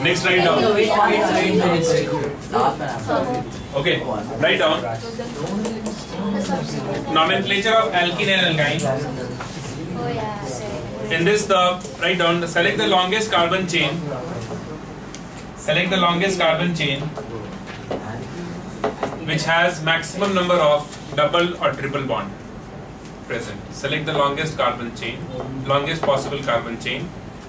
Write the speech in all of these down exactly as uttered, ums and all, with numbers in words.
Next, write down. Okay, write down. Nomenclature of alkene and alkyne. In this, the write down. Select the longest carbon chain. Select the longest carbon chain which has maximum number of double or triple bond present. Select the longest carbon chain, longest possible carbon chain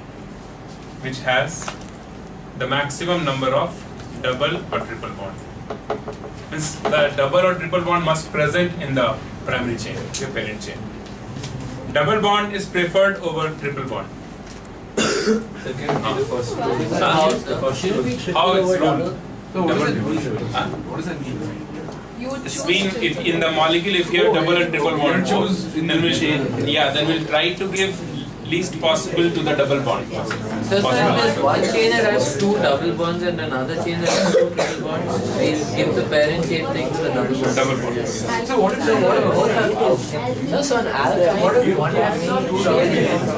which has the maximum number of double or triple bond. Means the double or triple bond must present in the primary chain, your parent chain. Double bond is preferred over triple bond. Second, uh. the first rule. Uh, how, how it's ruled? So what does it mean? Huh? What does that mean? This means if in the molecule if you have double and triple bond, choose in the chain. Yeah, then we'll try to give least possible to the double bond. So if there's one chain that has two double bonds and another chain that has two triple bonds, we'll give the parent chain things the double bonds. Double bond. So what if the what both have two? So on alkyne, what if one has two double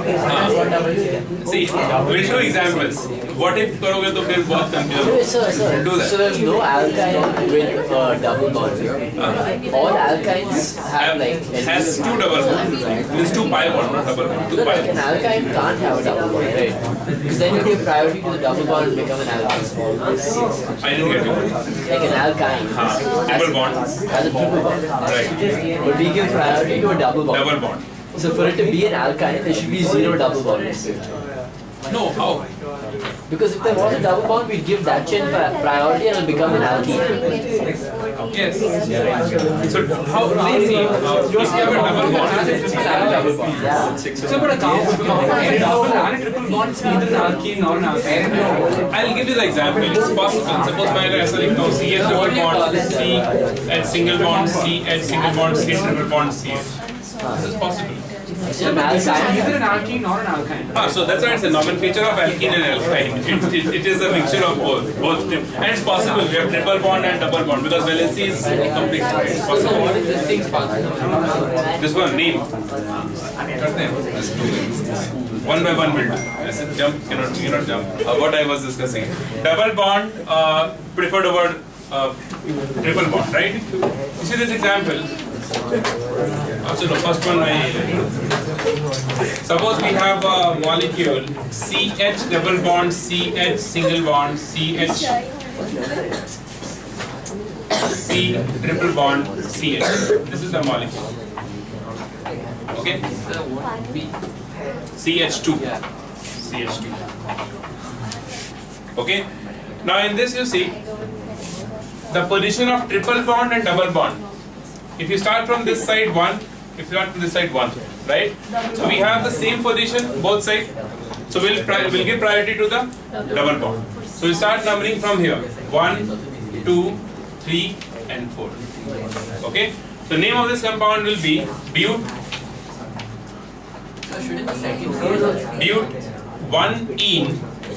bonds? See, we'll do examples. What if करोगे तो फिर बहुत confusing. Sir, sir. Do that. So there's no alkyne with uh, double bonds. Uh, All alkynes have like has two double bonds. Means two pi bond, not double bond. Two so pi like an bond. alkyne can't have a double bond, right? Because then you give priority to the double bond and become an alkyne. I didn't get you. Like an alkyne हाँ, double bond. has a triple bond. Right. But we give priority to a double bond. Double bond. So for it to be an alkyne, there should be zero double bonds. No, how? Because if there was a double bond, we'd give that chain priority and it'll become an alkene. Yes. So how? Let's see. Uh, if you have a double bond, Double bond. Yeah. So but a double and triple bond is neither an alkene nor an alkyne. I'll give you the example. It's possible. Suppose my guy select now C H double bond C at single bond C at single bond C triple bond C. This is possible. So an This is alkyne. neither an alkene nor an alkyne. Ah, so that's why it's a nomenclature of alkene and alkyne. It, it, it is a mixture of both. both. And it's possible. We have triple bond and double bond because valency is complete. Right? It's possible. What is this thing's possible? This one, name. Cut them. One by one will do. I said jump, cannot, cannot jump. Uh, what I was discussing. Double bond uh, preferred over uh, triple bond, right? You see this example. Also, the first one, I, suppose we have a molecule C H double bond C H single bond C H C triple bond C H. This is the molecule. Okay. C H two. C H two. Okay. Now in this you see the position of triple bond and double bond. If you start from this side one, if you start from this side one, right? So we have the same position both sides. So we'll we'll give priority to the double bond. So we start numbering from here: one, two, three, and four. Okay. So name of this compound will be but. But one ene,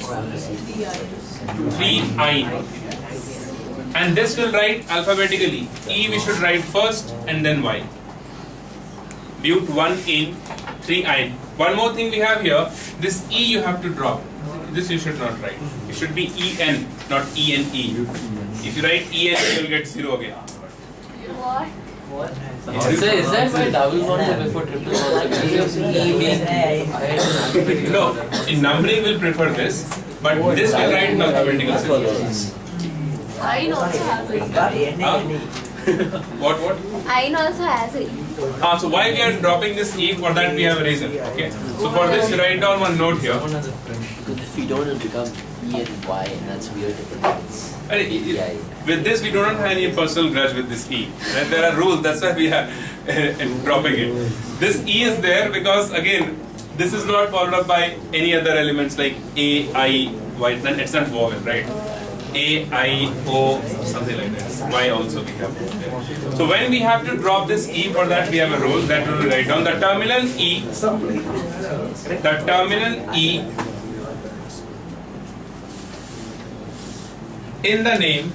three ine. And this will write alphabetically. E we should write first and then Y. But one in, three ine. One more thing we have here, this E you have to drop. This you should not write. It should be E N, not E N E. If you write E N, you will get zero again. What? What? So is that why double bonds are before triple bonds? Because E being No, in numbering we'll prefer this, but this will write in alphabetical sequence. Ine also has a Huh? What, what? Ine also has a Ah, so why we are dropping this E? For that we have a reason. Okay. So for this, write down one note here. Because if we don't, it'll become E and Y, and that's weird difference. And it- it- with this, we do not have any personal grudge with this E. Right? There are rules. That's why we are dropping it. This E is there because again, this is not followed up by any other elements like A, I, Y. Then it's not vowel, right? A, I, O, something like that. Y also we have. So when we have to drop this E, for that we have a rule that we will write down the terminal E. The terminal E in the name.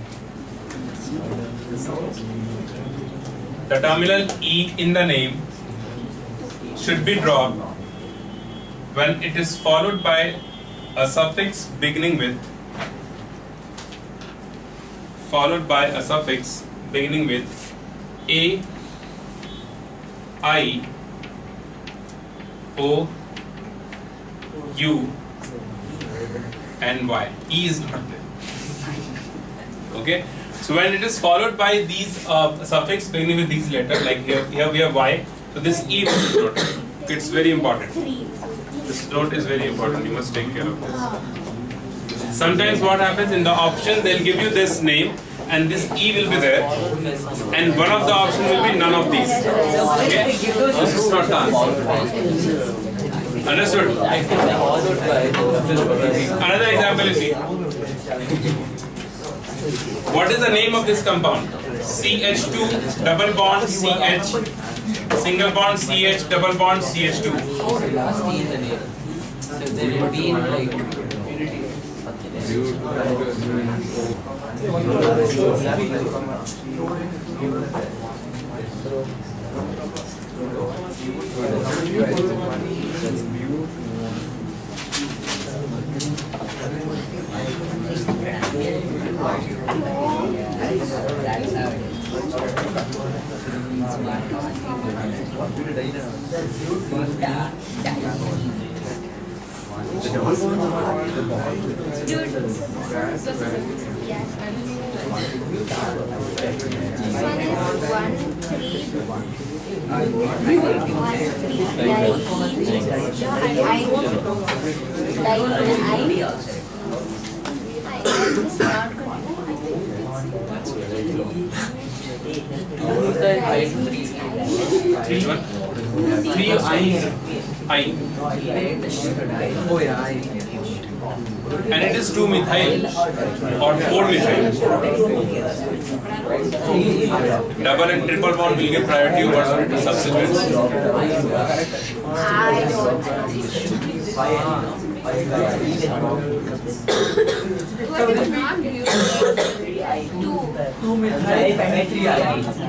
The terminal E in the name should be dropped when it is followed by a suffix beginning with followed by a suffix beginning with A, I, O, U, and Y. E is not there. Okay. So when it is followed by these uh, suffix beginning with these letters, like here, here we have Y. So this E will be noted. It's very important. This note is very important. You must take care of this. Sometimes what happens in the options, they'll give you this name and this E will be there, and one of the options will be none of these. Okay? This is not the answer. Understood? Another example you see. What is the name of this compound? C H two double bond C H, single bond C H, double bond C H two. Last E in the name. So there will be like. Dude, this is yes. This one is one three. One three. I Which one? Three I. I. Oh yeah, I. And it is two methyl or four methyl. Double and triple bond will give priority over substituents. I don't What is not beautiful? Two. Two methyl.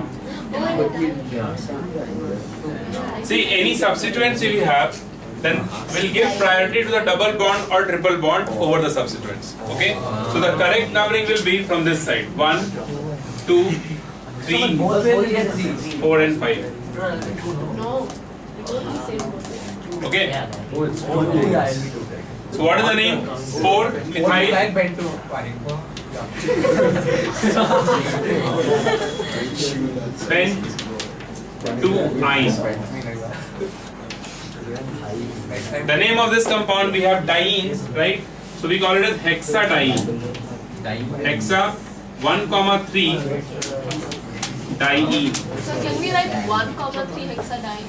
See, any substituents if you have, then will give priority to the double bond or triple bond over the substituents. Okay? So the correct numbering will be from this side. One, two, three, four and five. No. Okay? So what is the name? four methyl. Then two ions. The name of this compound, we have dienes, right? So we call it as hexadiene. Hexa one comma three diene. So can we write one comma three hexadiene?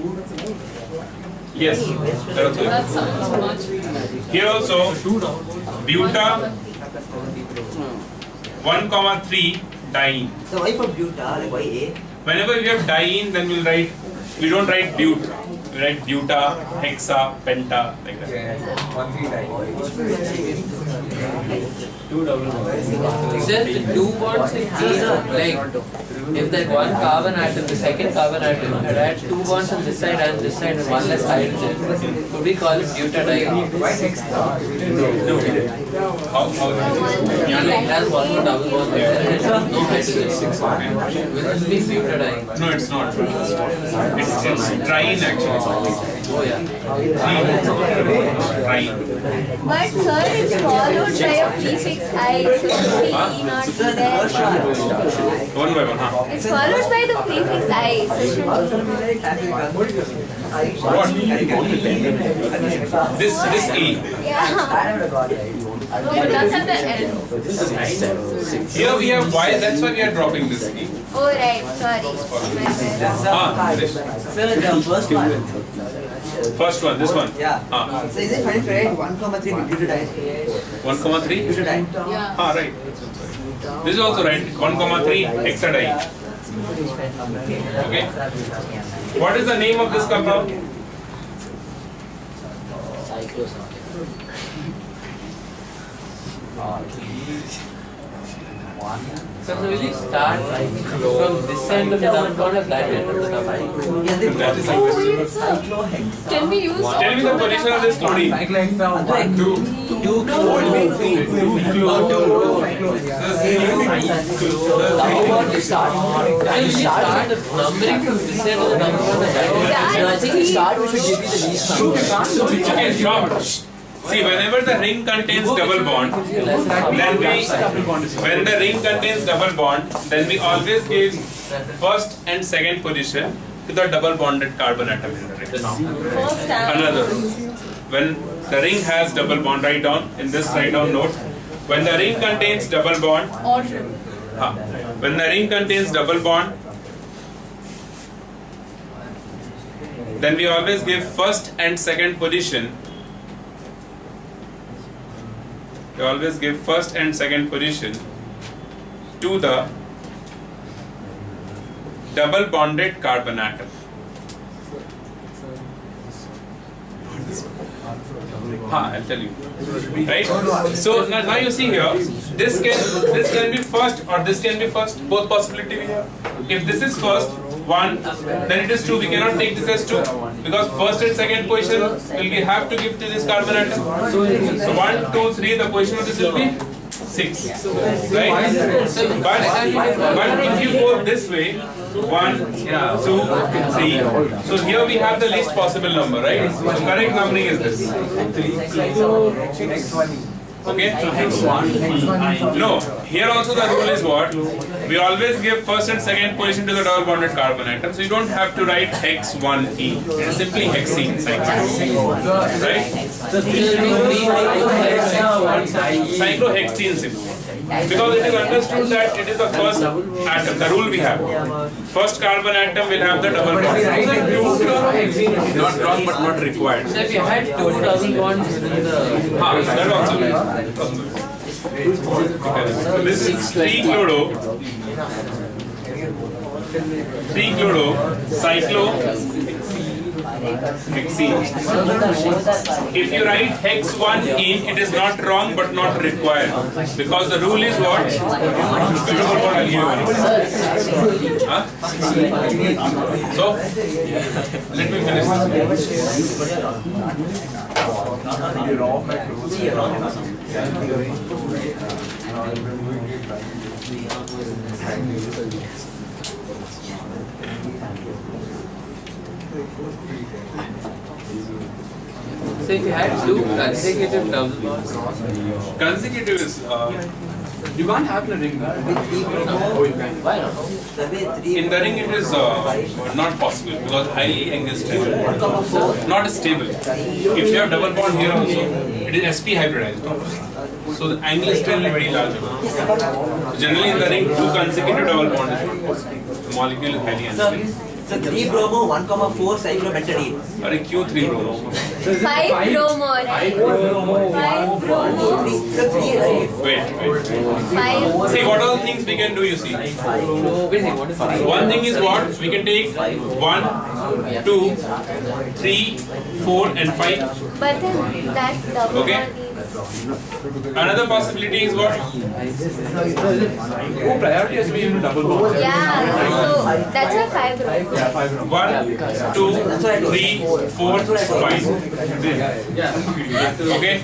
Yes. That sounds much. Here also buta one comma three diene. So why for buta, like why A? Whenever we have diene, then we'll write, we don't write but, we write buta, hexa, penta, like that. Sir, the two bonds in G, like if that one carbon atom, the second carbon atom had had two bonds on this side and this side and one less hydrogen, could we call it butadiene? No. How, how Yeah, like it has one more double bond there and it has no hydrogen. Will this be butadiene? No, it's not. It's, it's triene actually. Oh yeah. Triene. But sir, it's followed by a prefix I, so should the E not be there? One by one, huh? It's followed by the prefix I, so should What? This, this E. yeah. No, but that's at the end. Here we have Y, that's why we are dropping this E. Oh right, sorry. My bad. Ah, this. Sir, the first one. First one, this one. Yeah. Ah. So is it fine for write one comma three butadiene? one comma three? Butadiene. Yeah. Ah, right. This is also right. one comma three hexadiene. Okay. What is the name of this compound? So will you start from this end of the double bond or that end of the double bond? Yeah, That is the Oh, question. it's a, can we use Tell me the position of this chlorine. Two. Two chlorine. You start the numbering from this side to the number from the right. So I think we start, we should give you the least number. Okay, stop. See, whenever the ring contains double bond, then we, when the ring contains double bond, then we always give first and second position to the double bonded carbon atom in the ring. first time? Another. When the ring has double bond, write down in this write down note. When the ring contains double bond, Or huh, when the ring contains double bond, then we always give first and second position. We always give first and second position to the double bonded carbon atom. Huh, I'll tell you. Right? So now, now you see here, this can this can be first or this can be first. Both possibility we have. If this is first, one, then it is two. We cannot take this as two because first and second position will we have to give to this carbon atom. So one, two, three. The position of this will be six, right? But but if you go this way, one, two, three. So here we have the least possible number, right? So correct numbering is this. Okay? No, here also the rule is what? We always give first and second position to the double bonded carbon atom. So you don't have to write hex one E. It is simply hexene cyclohexene. Right? Cyclohexene simply. Because it is understood that it is the first atom. The rule we have. First carbon atom will have the double bond. Not wrong but not required. So if you had two double bonds in the... Ah, that also will. So this is three chloro, three chloro, cyclohexene. If you write hex one in, it is not wrong but not required. Because the rule is what? Huh? So, let me finish So if you had two consecutive double bonds, consecutive is uh, You can't have the ring. why not? in the ring it is uh, not possible because highly angle stable, not stable. If you have double bond here also, it is S P hybridized. So the angle is still very large. Generally in the ring, two consecutive double bonds is not possible. The molecule is highly unstable. So three bromo, one comma four cyclobentadiene. Or Q three bromo. Five bromo, right? Five bromo. So three, right? Wait, wait. Five. See what all things we can do, you see. One thing is what? We can take one, two, three, four and five. But then that double Okay. bond is... Another possibility is what? Oh, priority has to be in double bond. Yeah, so that's a five bromo. One, two, three, four, five. Okay?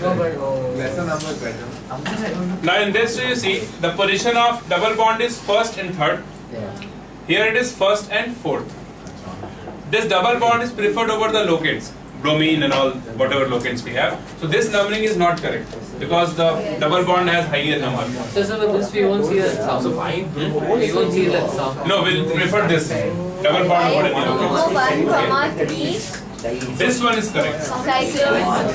Now in this you see the position of double bond is first and third. Here it is first and fourth. This double bond is preferred over the locates, bromine and all whatever locates we have. So this numbering is not correct because the double bond has higher number. So, so with this we won't see that sum. So fine. We won't see that sum. No, we'll prefer this double bond over any Bromo locate. one comma three. This one is correct. Cyclo.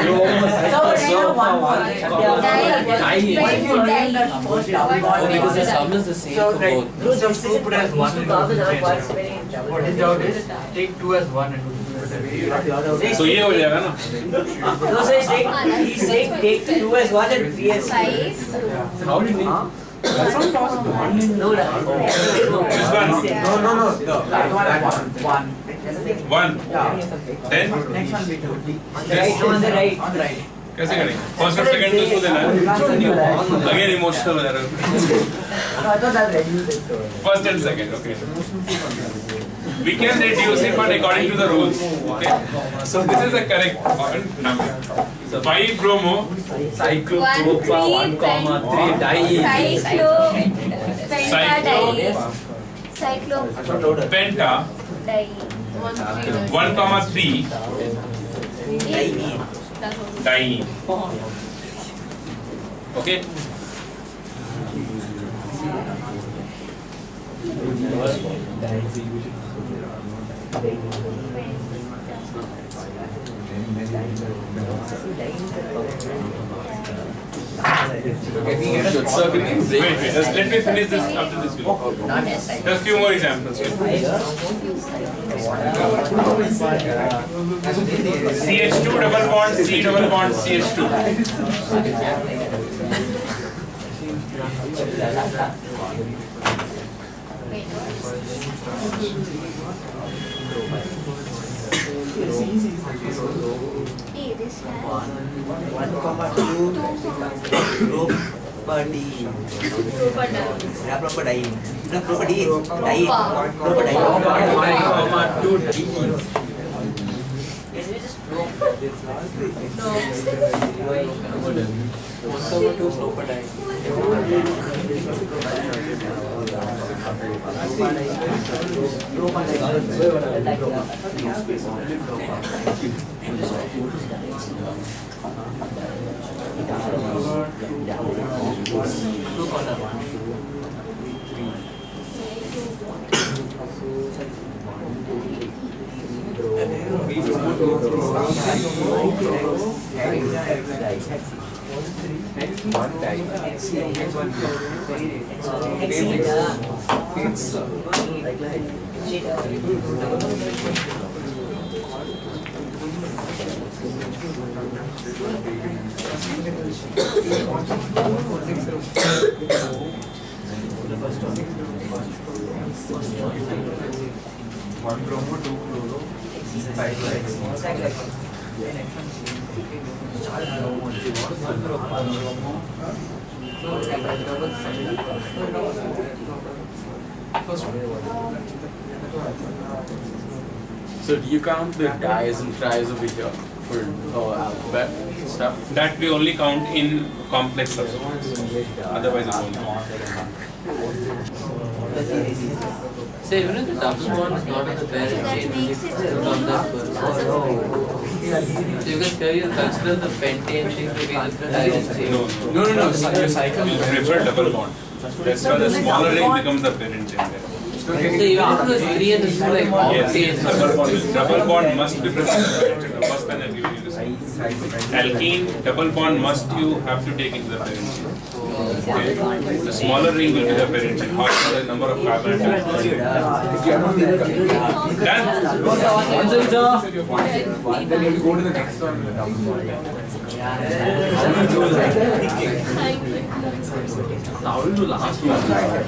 Oh, because the sum is the same So, for right, both. do substitute put as one. What is doubt is take two as one and two. So ये हो जाएगा ना? No, so he's saying, he's saying take two as one and three as Five. How did he? That's not possible. No, This one. No, no, no. That one, one. One. Then Next one we do. this. on the right. On the right. कैसे करेंगे? First और second तो इसको देना है. Again emotional error. I thought that reduced it. First and second, okay. We can reduce it, but according to the rules. Okay. So this is the correct number. So five bromo, cyclo, One, propa, three, one comma three, di. Cyclo, Cyclo. Cyclo, penta, di. one comma three, diene. Okay. Can we get a circle in Wait, wait, just let me finish this after this video. Just a few more examples. C H two double bond, C double bond, C H two. Hey, this one. One comma two. Property. Yeah, property. No, property. Die. Property. one comma two, di. one comma two, proper di. One promo, two chloro, five So do you count the dies and tries over here for uh, alphabet stuff? That we only count in complex substituents. Otherwise, it won't count. So even if the double bond is not on the parent chain, it's on that first. So you can consider the pentane chain to be the direct chain. No, No, no, no. Your cycle. we'll prefer double bond. That's why the smaller ring becomes the parent chain. So even if it was three and this is like one Yes, chain. double bond. Double bond must be present. First time I've given you this. Alkene, double bond must you have to take into the parent chain. Okay. The smaller ring will be the parent chain. Half the number of carbon atoms. Done? Then you go to the next one. Now we'll do last one.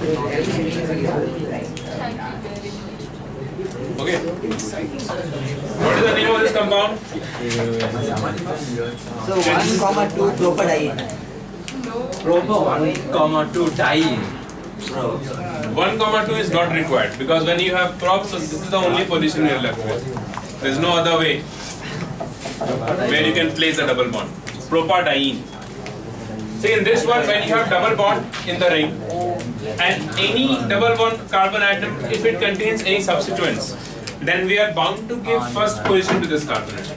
Okay. What is the name of this compound? So one comma two property. Proper one comma two di. one comma two is not required because when you have props, this is the only position you are left with. There is no other way where you can place a double bond. Propadiene. See, in this one, when you have double bond in the ring, and any double bond carbon atom, if it contains any substituents, then we are bound to give first position to this carbon atom.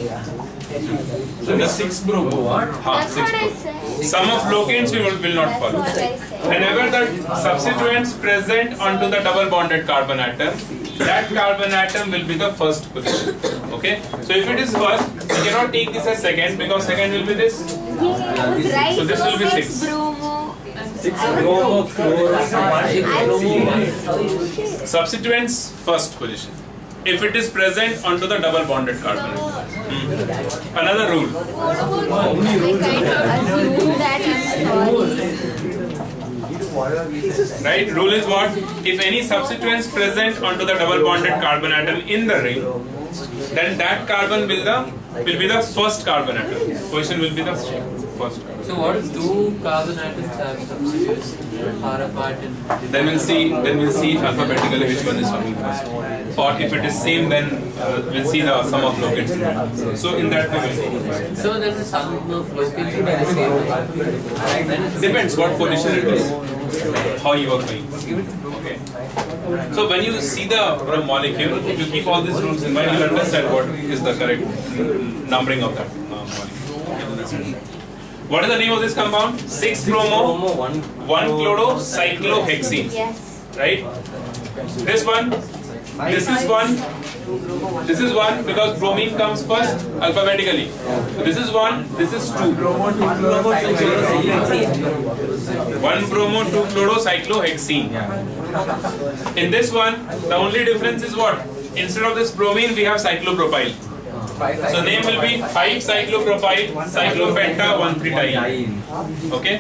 So the six bromo what? Ha, That's six what I pro- said. Some of locations we will, will not That's follow. what I said. Whenever the substituents present onto the double bonded carbon atom, that carbon atom will be the first position. Okay? So if it is first, we cannot take this as second because second will be this. Yeah, I was right. So this will be six. bromo. Six bromo, chloro, Substituents first position. If it is present onto the double bonded carbon atom. Hmm. Another rule. I kind of assumed that. I'm sorry. Right? Rule is what? If any substituents present onto the double bonded carbon atom in the ring, then that carbon will the will be the first carbon atom. Position will be the first. first. So what if two carbon atoms have substitutes far apart and Then we'll see. Then we'll see alphabetically which one is coming first. Or if it is same, then uh, we'll see the sum of locates. So in that way, we'll see. so then the sum of locates will be the same. Then it's Depends what position it is, how you are going. Okay. So when you see the molecule, if you keep all these rules in mind, you'll understand what is the correct numbering of that uh, molecule. What is the name of this compound? six chromo, one chloro, cyclohexene. Yes. Right? This one, this is one, this is one because bromine comes first alphabetically. So this is one, this is two. One bromo, two chloro, cyclohexene. In this one, the only difference is what? Instead of this bromine, we have cyclopropyl. So name will be five cyclopropyl, cyclopenta, one three diene. Okay?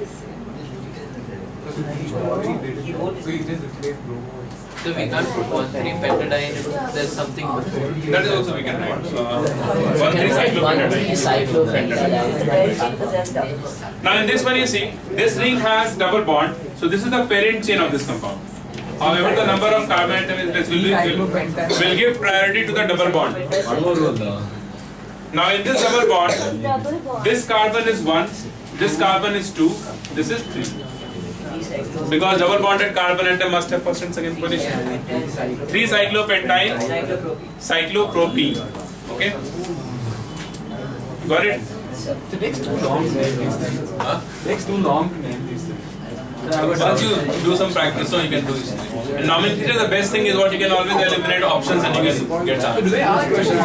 so we can't put one three pentadiene if there's something before. That is also we can write. Uh, one three cyclopentadiene. Now in this one you see, this ring has double bond. So this is the parent chain of this compound. However, the number of carbon atoms will, will, will give priority to the double bond. Now in this double bond, this carbon is one, this carbon is two, this is three. Because double bonded carbon atom must have first and second position. three cyclopentyl, cyclopropene. Okay? Got it? It takes too long to name these things. Huh? It takes too long to name these things. Once you do some practice, so you can do this. In nomenclature, the best thing is what you can always eliminate options and you can get So do answers. they ask questions?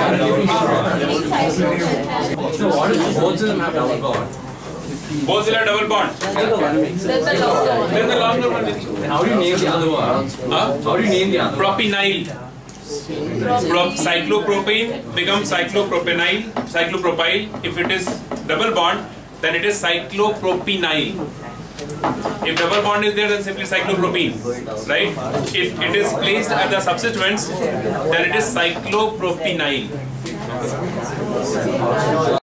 So what if both of them have double bond? Both will have double bond. Then the longer one. Then the longer one is Then how do you name the other one? huh? How do you name the other one? Propenyl. Pro cyclopropane becomes cyclopropenyl, cyclopropyl. If it is double bond, then it is cyclopropenyl. If double bond is there, then simply cyclopropene, right? If it is placed at the substituents, then it is cyclopropenyl.